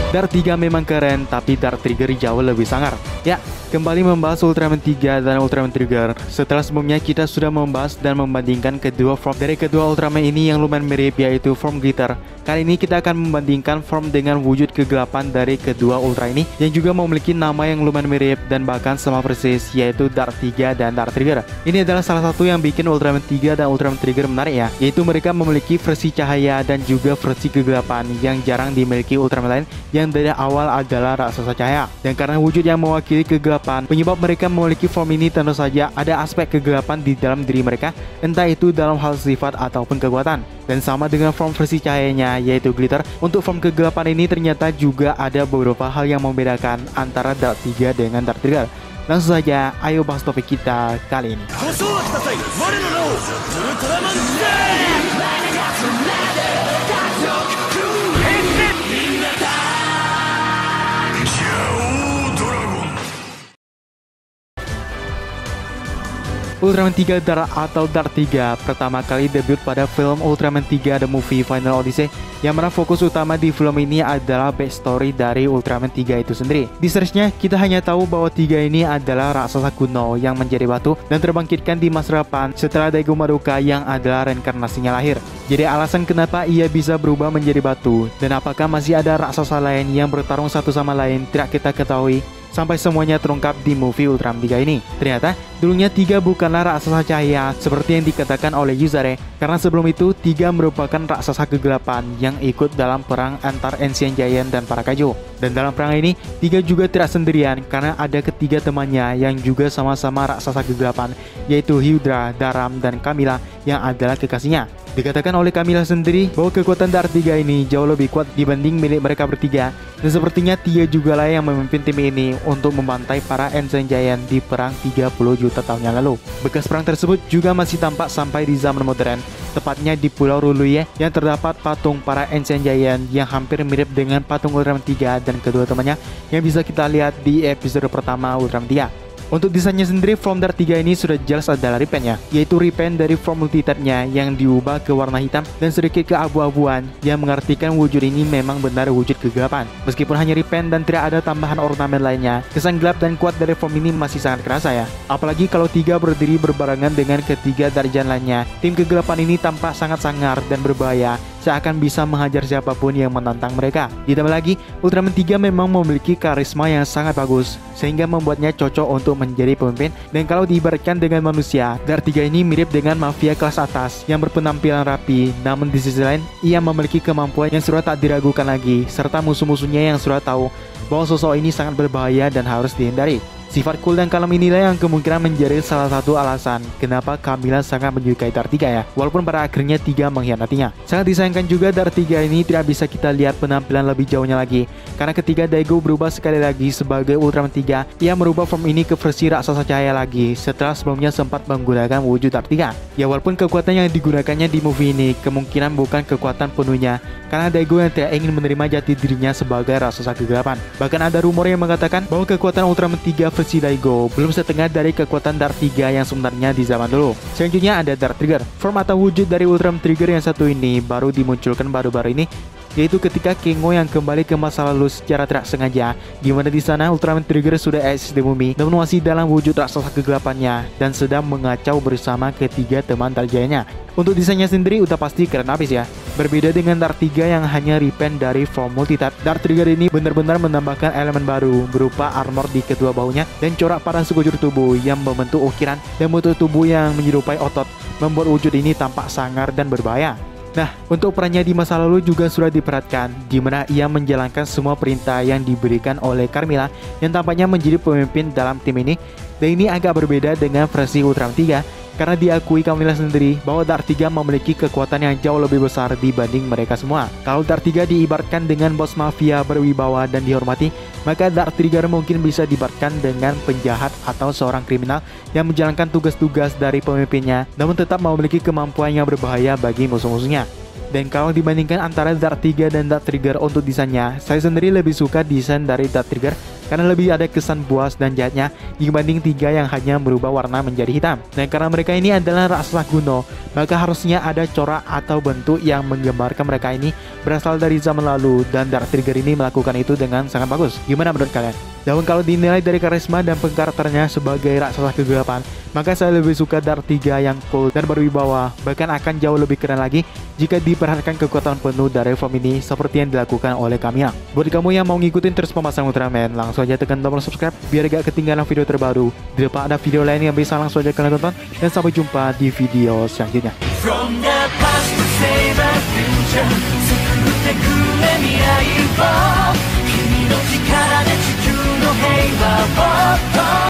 Dark 3 memang keren, tapi Dark Trigger jauh lebih sangar. Ya, kembali membahas Ultraman 3 dan Ultraman Trigger. Setelah sebelumnya kita sudah membahas dan membandingkan kedua form dari kedua Ultraman ini yang lumayan mirip, yaitu form Glitter. Kali ini kita akan membandingkan form dengan wujud kegelapan dari kedua Ultra ini yang juga memiliki nama yang lumayan mirip dan bahkan sama persis, yaitu Dark 3 dan Dark Trigger. Ini adalah salah satu yang bikin Ultraman 3 dan Ultraman Trigger menarik ya, yaitu mereka memiliki versi cahaya dan juga versi kegelapan yang jarang dimiliki Ultraman lain yang dari awal adalah raksasa cahaya. Dan karena wujud yang mewakili kegelapan, penyebab mereka memiliki form ini tentu saja ada aspek kegelapan di dalam diri mereka, entah itu dalam hal sifat ataupun kekuatan. Dan sama dengan form versi cahayanya, yaitu Glitter, untuk form kegelapan ini ternyata juga ada beberapa hal yang membedakan antara Dark 3 dengan Dark Trigger. Langsung saja, ayo bahas topik kita kali ini. Ultraman 3 Dark atau Dark 3 pertama kali debut pada film Ultraman 3 The Movie Final Odyssey, yang mana fokus utama di film ini adalah backstory dari Ultraman 3 itu sendiri. Di searchnya kita hanya tahu bahwa 3 ini adalah raksasa kuno yang menjadi batu dan terbangkitkan di masa depan setelah Daigo Madoka yang adalah reinkarnasinya lahir. Jadi alasan kenapa ia bisa berubah menjadi batu dan apakah masih ada raksasa lain yang bertarung satu sama lain tidak kita ketahui sampai semuanya terungkap di movie Ultraman 3 ini. Ternyata dulunya 3 bukanlah raksasa cahaya seperti yang dikatakan oleh Yuzare, karena sebelum itu 3 merupakan raksasa kegelapan yang ikut dalam perang antar Ancient Giant dan para kaiju. Dan dalam perang ini 3 juga tidak sendirian karena ada ketiga temannya yang juga sama-sama raksasa kegelapan, yaitu Hydra, Daram, dan Camilla yang adalah kekasihnya. Dikatakan oleh Camilla sendiri bahwa kekuatan Dark 3 ini jauh lebih kuat dibanding milik mereka bertiga, dan sepertinya dia juga lah yang memimpin tim ini untuk membantai para Ancient Giant di perang 30 juta tahun yang lalu. Bekas perang tersebut juga masih tampak sampai di zaman modern, tepatnya di Pulau Ruluye yang terdapat patung para Ancient Giant yang hampir mirip dengan patung Ultraman 3 dan kedua temannya yang bisa kita lihat di episode pertama Ultraman 3. Untuk desainnya sendiri, form Dark 3 ini sudah jelas adalah repaint ya, yaitu repaint dari form multi-type-nya yang diubah ke warna hitam dan sedikit keabu-abuan, yang mengartikan wujud ini memang benar wujud kegelapan. Meskipun hanya repaint dan tidak ada tambahan ornamen lainnya, kesan gelap dan kuat dari form ini masih sangat kerasa ya. Apalagi kalau 3 berdiri berbarengan dengan ketiga Darjan lainnya, tim kegelapan ini tampak sangat sangar dan berbahaya, seakan bisa menghajar siapapun yang menantang mereka. Ditambah lagi, Ultraman 3 memang memiliki karisma yang sangat bagus, sehingga membuatnya cocok untuk menjadi pemimpin. Dan kalau diibaratkan dengan manusia, Dark 3 ini mirip dengan mafia kelas atas yang berpenampilan rapi, namun di sisi lain, ia memiliki kemampuan yang sudah tak diragukan lagi, serta musuh-musuhnya yang sudah tahu bahwa sosok ini sangat berbahaya dan harus dihindari. Sifat cool dan kalem inilah yang kemungkinan menjadi salah satu alasan kenapa Camilla sangat menyukai Dark 3 ya, walaupun pada akhirnya 3 mengkhianatinya. Sangat disayangkan juga Dark 3 ini tidak bisa kita lihat penampilan lebih jauhnya lagi, karena ketika Daigo berubah sekali lagi sebagai Ultraman 3, ia merubah form ini ke versi raksasa cahaya lagi setelah sebelumnya sempat menggunakan wujud Dark 3. Ya, walaupun kekuatan yang digunakannya di movie ini kemungkinan bukan kekuatan penuhnya, karena Daigo yang tidak ingin menerima jati dirinya sebagai raksasa kegelapan. Bahkan ada rumor yang mengatakan bahwa kekuatan Ultraman 3 versi Daigo belum setengah dari kekuatan Dark 3 yang sebenarnya di zaman dulu. Selanjutnya ada Dark Trigger. Form atau wujud dari Ultraman Trigger yang satu ini baru dimunculkan baru-baru ini, yaitu ketika Kengo yang kembali ke masa lalu secara tidak sengaja, di mana di sana Ultraman Trigger sudah eksis di bumi, namun masih dalam wujud raksasa kegelapannya dan sedang mengacau bersama ketiga teman Darjanya. Untuk desainnya sendiri udah pasti keren habis ya. Berbeda dengan Dark 3 yang hanya repaint dari form multi-type, Dark Trigger ini benar-benar menambahkan elemen baru berupa armor di kedua bahunya dan corak pada sekujur tubuh yang membentuk ukiran dan bentuk tubuh yang menyerupai otot, membuat wujud ini tampak sangar dan berbahaya. Nah, untuk perannya di masa lalu juga sudah diperhatikan, di mana ia menjalankan semua perintah yang diberikan oleh Carmilla yang tampaknya menjadi pemimpin dalam tim ini. Dan ini agak berbeda dengan versi Ultraman 3, karena diakui Camilla sendiri bahwa Dark 3 memiliki kekuatan yang jauh lebih besar dibanding mereka semua. Kalau Dark 3 diibaratkan dengan bos mafia berwibawa dan dihormati, maka Dark Trigger mungkin bisa diibaratkan dengan penjahat atau seorang kriminal yang menjalankan tugas-tugas dari pemimpinnya, namun tetap memiliki kemampuan yang berbahaya bagi musuh-musuhnya. Dan kalau dibandingkan antara Dark 3 dan Dark Trigger untuk desainnya, saya sendiri lebih suka desain dari Dark Trigger karena lebih ada kesan buas dan jahatnya dibanding 3 yang hanya merubah warna menjadi hitam. Dan karena mereka ini adalah raksasa kuno, maka harusnya ada corak atau bentuk yang menggambarkan mereka ini berasal dari zaman lalu, dan Dark Trigger ini melakukan itu dengan sangat bagus. Gimana menurut kalian? Dan kalau dinilai dari karisma dan pengkarakternya sebagai raksasa kegelapan, maka saya lebih suka Dark 3 yang cool dan berwibawa, bahkan akan jauh lebih keren lagi jika diperhatikan kekuatan penuh dari film ini seperti yang dilakukan oleh Kamiya. Buat kamu yang mau ngikutin terus pembahasan Ultraman, langsung aja tekan tombol subscribe biar gak ketinggalan video terbaru. Di depan ada video lain yang bisa langsung aja kalian tonton, dan sampai jumpa di video selanjutnya. From the past to save the future, 作ってくれ未来を君の力で地球の平和を